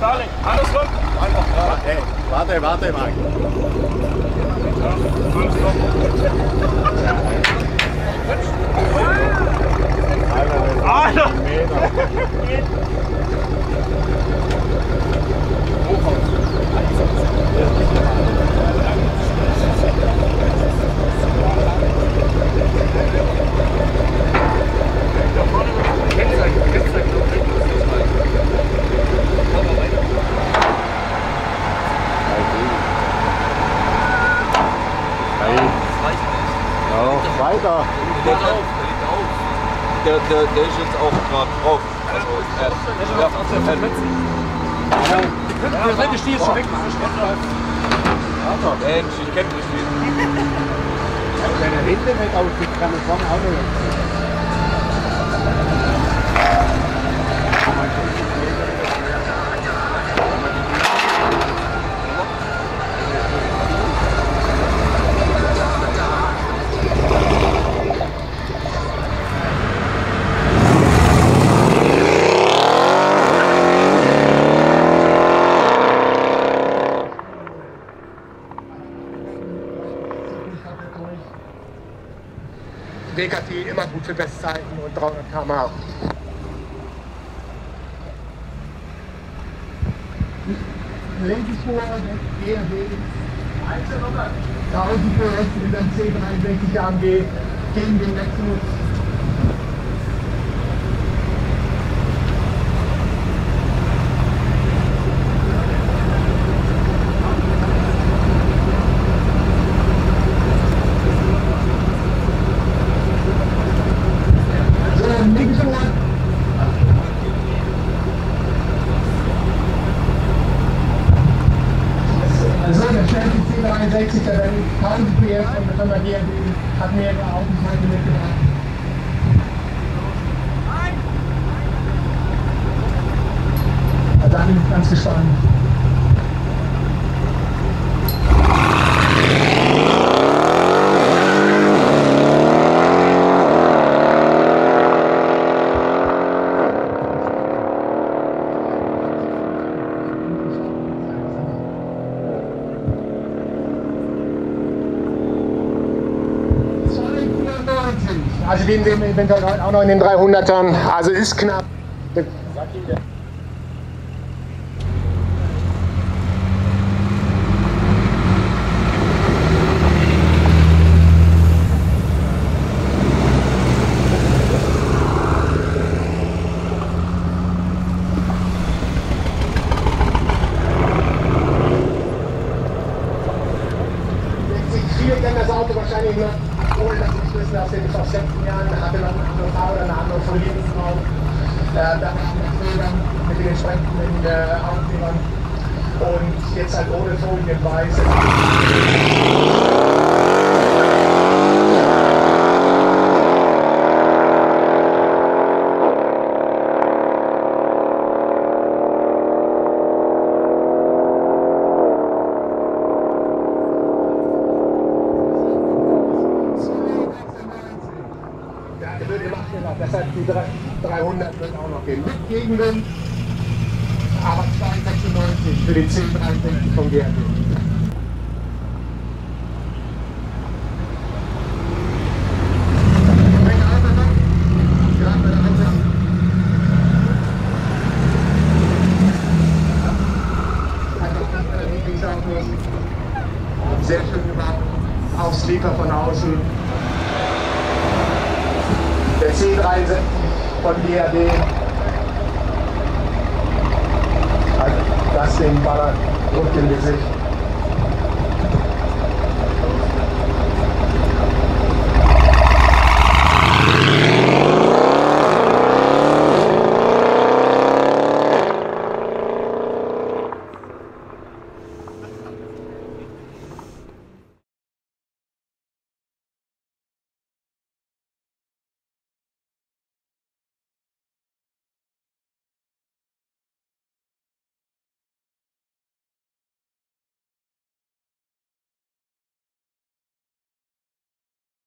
Charlie. Andersrum. Hey, warte mal. Alter! Weiter. Der liegt auf. Der ist jetzt auch gerade drauf. Also, Der Seite steht schon weg. Mensch, ich kenne das Spiel. Wenn er hinten nicht aussieht, kann er vorne auch nicht. WKT immer gut für Bestzeiten und 300 km/h. Lenkenspur, GRD, 1000 für rechts in der C63 AMG gegen den Lexus. Also der schnellste C63, der dann 1000 PS und das haben wir hier, hat mehrere Außenseite mitgebracht. Also da bin ich ganz gespannt. Also wie in dem eventuell auch noch in den 300ern, also ist knapp. Viele kennen das Auto wahrscheinlich noch. Ohne dass ich wissen, aus den letzten Jahren hatte noch eine andere Farbe oder eine andere Folierung drauf. Da waren Federn mit den entsprechenden Aufklebern und jetzt halt ohne Folien weiß. Deshalb die 300 wird auch noch gehen. Mit Gegenwind, aber 296 für die 1063 vom GRD. Sehr schön gemacht, auch Sleeper von außen. Der C63 von GRD hat das Ding ballert, Druck im Gesicht.